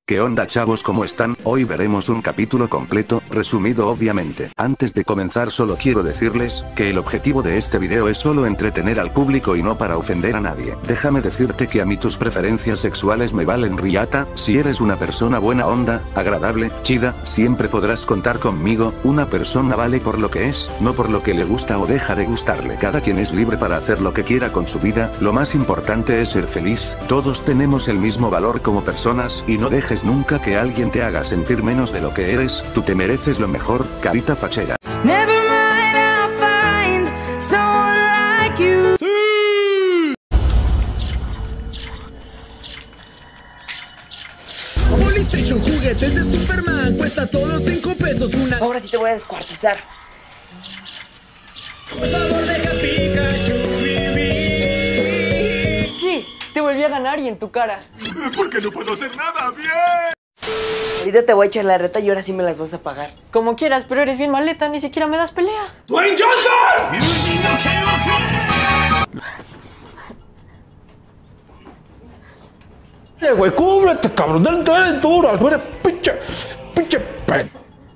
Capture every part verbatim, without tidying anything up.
¿Qué onda chavos? ¿Cómo están? Hoy veremos un capítulo completo, resumido obviamente. Antes de comenzar solo quiero decirles, que el objetivo de este video es solo entretener al público y no para ofender a nadie. Déjame decirte que a mí tus preferencias sexuales me valen riata, si eres una persona buena onda, agradable, chida, siempre podrás contar conmigo, una persona vale por lo que es, no por lo que le gusta o deja de gustarle. Cada quien es libre para hacer lo que quiera con su vida, lo más importante es ser feliz, todos tenemos el mismo valor como personas y no dejes nunca que alguien te haga sentir menos de lo que eres, tú te mereces lo mejor, carita fachera. Never mind, I'll find someone like you. ¡Sí! PlayStation juguetes de Superman cuesta todos cinco pesos una. Ahora sí te voy a descuartizar. Por favor, deja Pikachu vivir. Sí, te volví a ganar y en tu cara. Porque no puedo hacer nada bien. Ahorita te voy a echar la reta y ahora sí me las vas a pagar. Como quieras, pero eres bien maleta, ni siquiera me das pelea. ¡Dwayne Johnson! ¡Eh, güey, cúbrete, cabrón! ¡Dale, dale duro! ¡Tú eres pinche, pinche pe...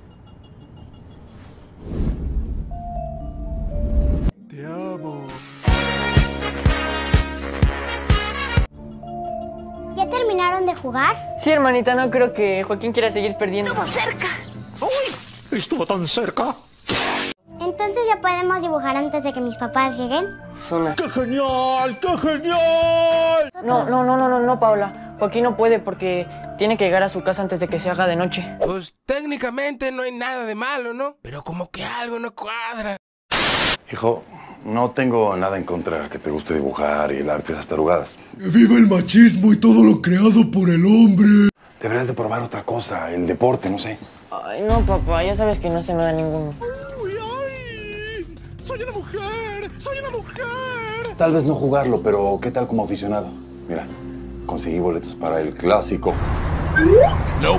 Te amo. ¿Ya terminaron de jugar? Sí, hermanita, no creo que Joaquín quiera seguir perdiendo. ¡Estuvo cerca! ¡Uy! ¡Estuvo tan cerca! Entonces ya podemos dibujar antes de que mis papás lleguen. Son las... ¡Qué genial! ¡Qué genial! No, no, no, no, no, no, Paula. Joaquín no puede porque tiene que llegar a su casa antes de que se haga de noche. Pues técnicamente no hay nada de malo, ¿no? Pero como que algo no cuadra. Hijo, no tengo nada en contra que te guste dibujar y el arte de esas tarugadas. ¡Que viva el machismo y todo lo creado por el hombre! Deberías de probar otra cosa, el deporte, no sé. Ay, no, papá, ya sabes que no se me da ninguno. ¡Uy, ay! ¡Soy una mujer! ¡Soy una mujer! Tal vez no jugarlo, pero ¿qué tal como aficionado? Mira, conseguí boletos para el clásico. Nope.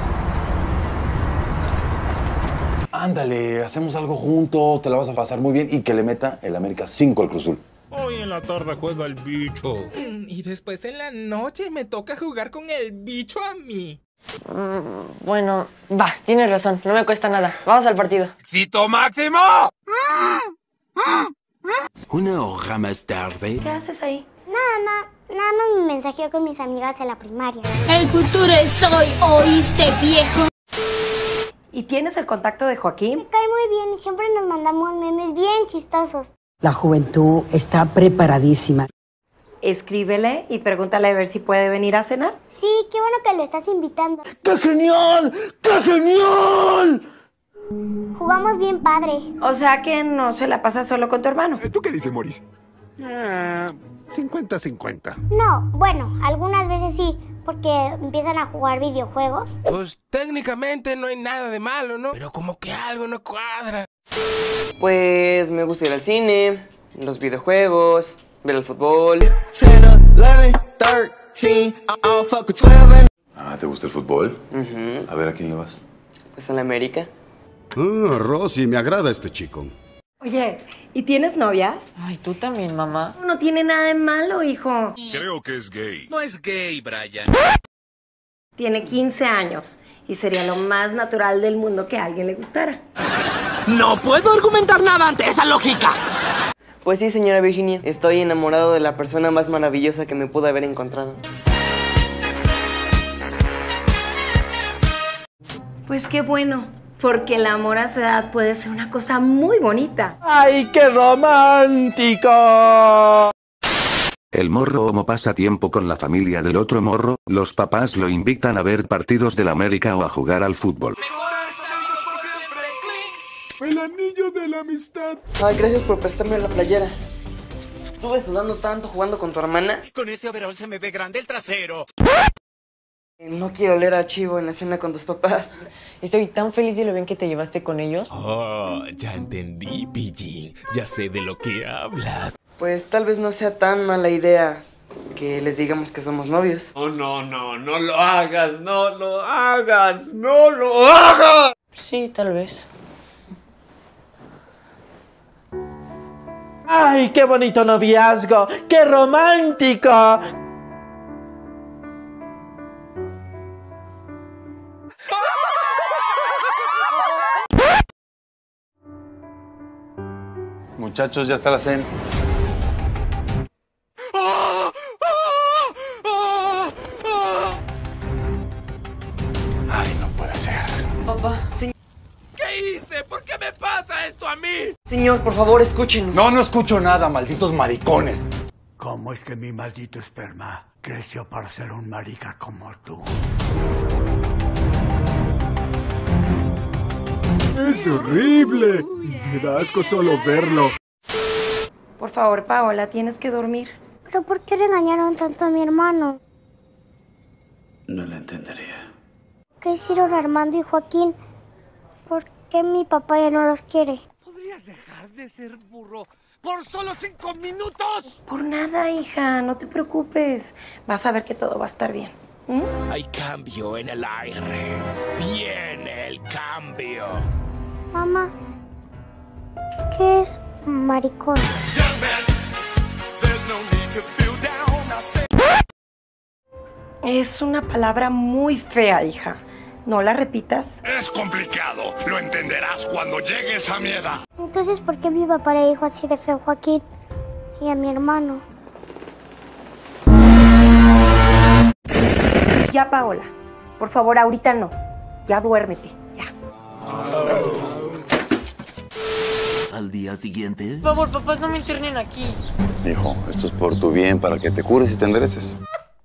Ándale, hacemos algo juntos, te la vas a pasar muy bien y que le meta el América cinco al Cruz Azul. Hoy en la tarde juega el bicho. Mm, y después en la noche me toca jugar con el bicho a mí. Mm, bueno, va, tienes razón, no me cuesta nada. Vamos al partido. ¡Éxito máximo! Una hora más tarde. ¿Qué haces ahí? Nada, ma, nada más me mensajeó con mis amigas de la primaria. El futuro es hoy, ¿oíste, viejo? ¿Y tienes el contacto de Joaquín? Me cae muy bien y siempre nos mandamos memes bien chistosos. La juventud está preparadísima. Escríbele y pregúntale a ver si puede venir a cenar. Sí, qué bueno que lo estás invitando. ¡Qué genial! ¡Qué genial! Jugamos bien padre. O sea que no se la pasa solo con tu hermano. ¿Tú qué dices, Maurice? Ah, cincuenta cincuenta. No, bueno, algunas veces sí, porque empiezan a jugar videojuegos. Pues técnicamente no hay nada de malo, ¿no? Pero como que algo no cuadra. Pues me gusta ir al cine, los videojuegos, ver el fútbol. Ah, ¿te gusta el fútbol? Uh-huh. A ver, ¿a quién le vas? Pues a la América. Ah, Rosy, me agrada este chico. Oye, ¿y tienes novia? Ay, tú también, mamá. No tiene nada de malo, hijo. Creo que es gay. No es gay, Brian. Tiene quince años y sería lo más natural del mundo que a alguien le gustara. ¡No puedo argumentar nada ante esa lógica! Pues sí, señora Virginia, estoy enamorado de la persona más maravillosa que me pudo haber encontrado. Pues qué bueno, porque el amor a su edad puede ser una cosa muy bonita. ¡Ay, qué romántico! El morro homo pasa tiempo con la familia del otro morro, los papás lo invitan a ver partidos del América o a jugar al fútbol. El anillo de la amistad. Ay, gracias por prestarme la playera. Estuve sudando tanto jugando con tu hermana. Con este overol se me ve grande el trasero. No quiero oler a chivo en la cena con tus papás. Estoy tan feliz de lo bien que te llevaste con ellos. Oh, ya entendí, Pillín. Ya sé de lo que hablas. Pues tal vez no sea tan mala idea que les digamos que somos novios. Oh, no, no, no lo hagas, no lo hagas, no lo hagas. Sí, tal vez. ¡Ay, qué bonito noviazgo! ¡Qué romántico! Muchachos, ya está la cena. Ay, no puede ser. Papá, señor. ¿Qué hice? ¿Por qué me pasa esto a mí? Señor, por favor, escúchenos. No, no escucho nada, malditos maricones. ¿Cómo es que mi maldito esperma creció para ser un marica como tú? Es horrible. Me da asco solo verlo. Por favor, Paola, tienes que dormir. ¿Pero por qué regañaron tanto a mi hermano? No la entendería. ¿Qué hicieron Armando y Joaquín? ¿Por qué mi papá ya no los quiere? ¿Podrías dejar de ser burro por solo cinco minutos? Por nada, hija, no te preocupes. Vas a ver que todo va a estar bien. ¿Mm? Hay cambio en el aire. Viene el cambio. Mamá, ¿qué es maricón? Es una palabra muy fea, hija. No la repitas. Es complicado. Lo entenderás cuando llegues a mi edad. Entonces, ¿por qué mi papá le dijo así de feo a Joaquín y a mi hermano? Ya, Paola. Por favor, ahorita no. Ya duérmete, ya. Al día siguiente... Por favor, papás, no me internen aquí. Hijo, esto es por tu bien, para que te cures y te endereces.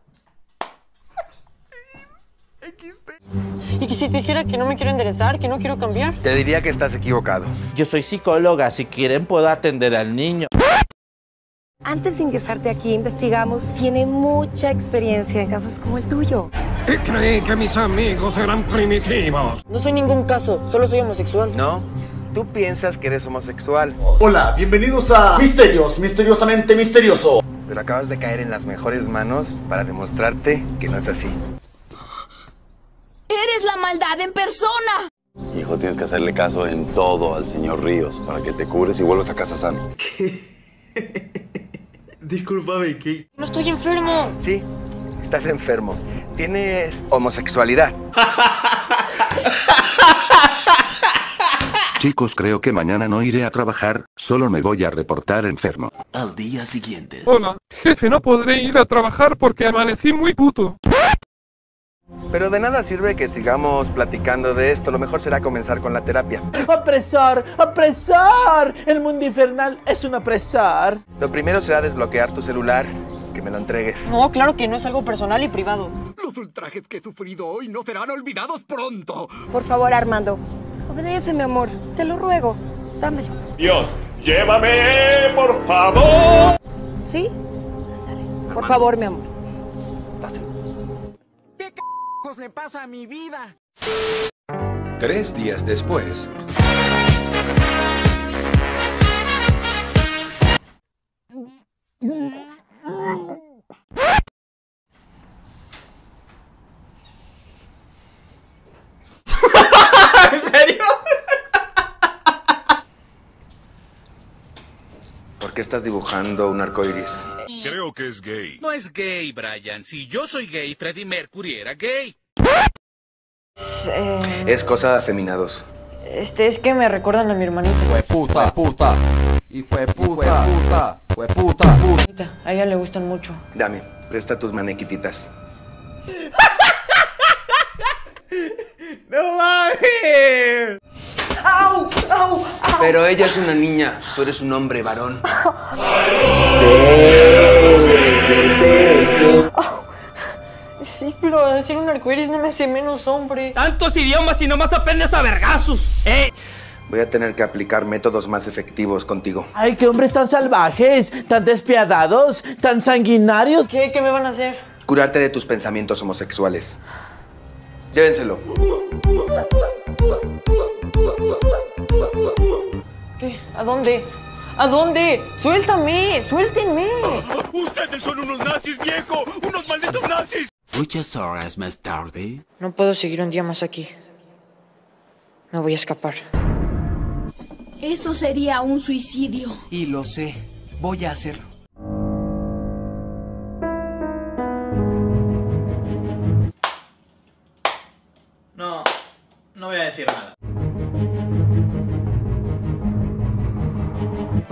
Y que si te dijera que no me quiero enderezar, que no quiero cambiar. Te diría que estás equivocado. Yo soy psicóloga, si quieren puedo atender al niño. Antes de ingresarte aquí, investigamos. Tiene mucha experiencia en casos como el tuyo. Creí que mis amigos eran primitivos. No soy ningún caso, solo soy homosexual. No, tú piensas que eres homosexual. Hola, bienvenidos a Misterios, misteriosamente misterioso. Pero acabas de caer en las mejores manos para demostrarte que no es así. ¡Eres la maldad en persona! Hijo, tienes que hacerle caso en todo al señor Ríos para que te cures y vuelvas a casa sano. Discúlpame, ¿qué? No estoy enfermo. Sí, estás enfermo. Tienes homosexualidad. Chicos, creo que mañana no iré a trabajar, solo me voy a reportar enfermo. Al día siguiente... Hola, jefe, no podré ir a trabajar porque amanecí muy puto. Pero de nada sirve que sigamos platicando de esto, lo mejor será comenzar con la terapia. ¡Apresar! ¡Apresar! El mundo infernal es un apresar. Lo primero será desbloquear tu celular, que me lo entregues. No, claro que no, es algo personal y privado. Los ultrajes que he sufrido hoy no serán olvidados pronto. Por favor, Armando, obedece, mi amor. Te lo ruego. Dámelo. Dios, llévame, por favor. ¿Sí? Por favor, mi amor. ¿Qué c***os le pasa a mi vida? Tres días después. ¿En serio? ¿Por qué estás dibujando un arco iris? Creo que es gay. No es gay, Brian. Si yo soy gay, Freddie Mercury era gay. Eh, Es cosa de afeminados. este, es que me recuerdan a mi hermanita. Fue puta, puta. Y fue puta, puta. Fue puta, puta. A ella le gustan mucho. Dame, presta tus manequititas. ¡No mames! ¡Au! ¡Au! ¡Au! Pero ella es una niña, tú eres un hombre varón. Sí, pero decir un arcoíris no me hace menos hombre. ¡Tantos idiomas y nomás aprendes a vergazos! ¡Eh! Voy a tener que aplicar métodos más efectivos contigo. ¡Ay, qué hombres tan salvajes! ¡Tan despiadados! ¡Tan sanguinarios! ¿Qué? ¿Qué me van a hacer? Curarte de tus pensamientos homosexuales. Llévenselo. ¿Qué? ¿A dónde? ¿A dónde? ¡Suéltame! ¡Suéltenme! ¡Ustedes son unos nazis, viejo! ¡Unos malditos nazis! Muchas horas más tarde... No puedo seguir un día más aquí. Me voy a escapar. Eso sería un suicidio. Y lo sé. Voy a hacerlo. No, no voy a decir nada.